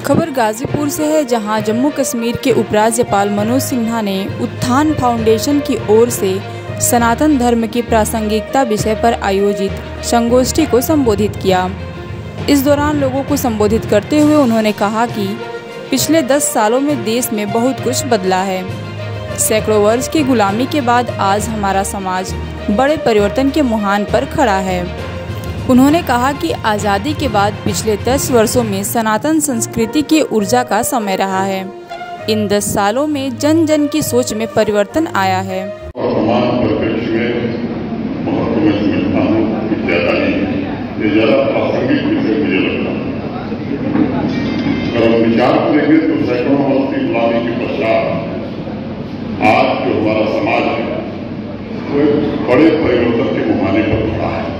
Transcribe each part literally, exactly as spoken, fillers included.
खबर गाजीपुर से है, जहां जम्मू कश्मीर के उपराज्यपाल मनोज सिन्हा ने उत्थान फाउंडेशन की ओर से सनातन धर्म की प्रासंगिकता विषय पर आयोजित संगोष्ठी को संबोधित किया। इस दौरान लोगों को संबोधित करते हुए उन्होंने कहा कि पिछले दस सालों में देश में बहुत कुछ बदला है। सैकड़ों वर्ष की गुलामी के बाद आज हमारा समाज बड़े परिवर्तन के मुहान पर खड़ा है। उन्होंने कहा कि आज़ादी के बाद पिछले दस वर्षों में सनातन संस्कृति की ऊर्जा का समय रहा है। इन दस सालों में जन जन की सोच में परिवर्तन आया है। वर्तमान परिप्रेक्ष्य में महत्व में समझता हूँ कि ज़्यादा नहीं, ये ज़्यादा प्रासंगिक विषय मुझे लगता है। अगर हम विचार करेंगे तो सैकड़ों वर्ष की गुलामी के पश्चात आज जो हमारा समाज है वो एक बड़े परिवर्तन के मुहाने पर खड़ा है।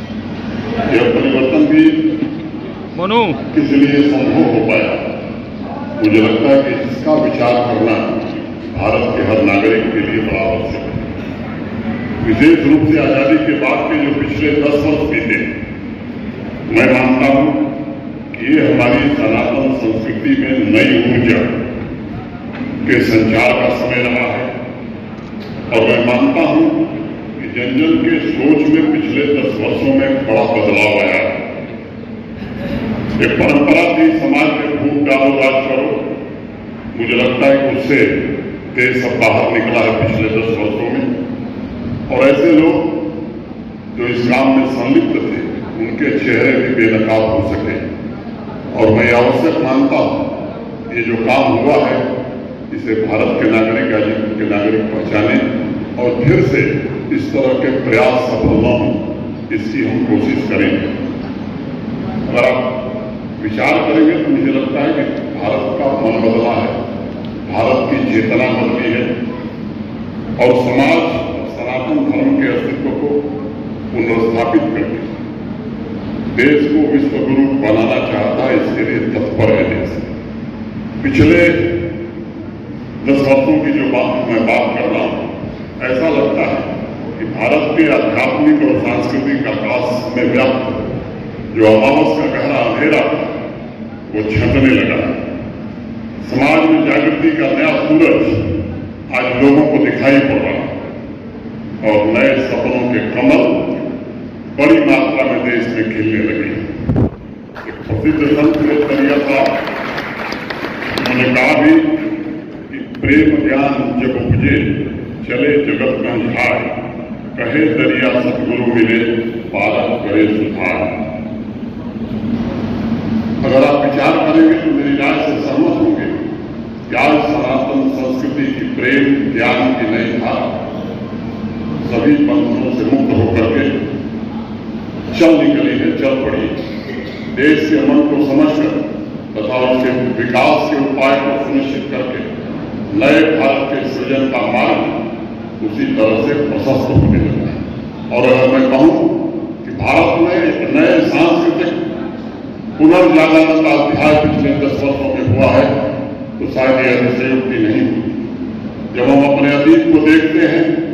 यह परिवर्तन भी मनु किस लिए संभव हो पाया, मुझे लगता है कि इसका विचार करना भारत के हर नागरिक के लिए बड़ा आवश्यक है। विशेष रूप से आजादी के बाद के जो पिछले दस वर्ष बीते, मैं मानता हूं कि ये हमारी सनातन संस्कृति में नई ऊर्जा के संचार का समय रहा है। और मैं मानता हूं कि जन जन के सोच में पिछले दस वर्षों में बड़ा बदलाव आया है। एक परंपरा थी समाज में फूट डालो राज करो, मुझे लगता है कि उससे देश सब बाहर निकला है पिछले दस वर्षों में। और ऐसे लोग जो इस काम में संलिप्त थे उनके चेहरे भी बेनकाब हो सके। और मैं आवश्यक मानता हूं ये जो काम हुआ है इसे भारत के नागरिक गाजीपुर के नागरिक पहचाने और फिर से इस तरह के प्रयास सफल न हो इसकी हम कोशिश करेंगे। अगर आप विचार करेंगे तो मुझे लगता है कि भारत का मन बदला है, भारत की चेतना बदली है और समाज सनातन धर्म के अस्तित्व को पुनर्स्थापित करके देश को विश्व गुरु बनाना चाहता है, इसके लिए तत्पर है देश। पिछले दस वर्षों की जो बात मैं बात कर रहा हूं, ऐसा लगता है कि भारत के आध्यात्मिक और सांस्कृतिक आकाश में व्याप्त जो अमावस का गहरा अंधेरा था वो छंटने लगा है। समाज में जागृति का नया सूरज आज लोगों को दिखाई पड़ रहा है और नए सपनों के कमल बड़ी मात्रा में देश में खिलने लगे हैं। एक प्रसिद्ध संत दरिया साहब उन्होंने कहा भी कि प्रेम ज्ञान जब उपजे चले जगत में झार, कहे दरिया सतगुरु मिले पारक करे सुधार। अगर आप विचार करेंगे तो मेरी राय से सहमत होंगे कि आज सनातन संस्कृति की प्रेम ज्ञान की नई धारा सभी बंधनों से मुक्त होकर के चल निकली है, चल पड़ी। देश के मन को समझकर तथा उसके विकास के उपाय को सुनिश्चित करके नए भारत के सृजन का मार्ग उसी तरह से प्रशस्त होने लगा है। और अगर मैं कहूं कि भारत में एक नए सांस्कृतिक पुनर्जागरण का अध्याय पिछले दस वर्षों में हुआ है तो शायद यह अतिशयोक्ति नहीं हुई। जब हम अपने अतीत को देखते हैं